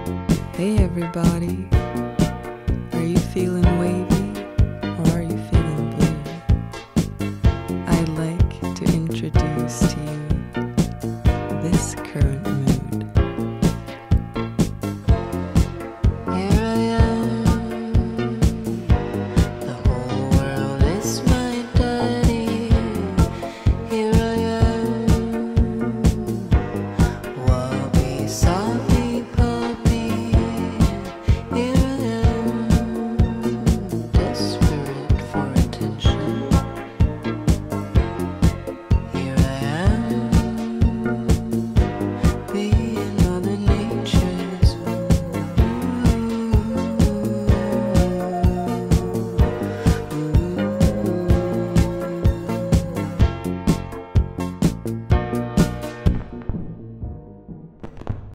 Hey everybody, are you feeling wavy or are you feeling blue? I'd like to introduce to you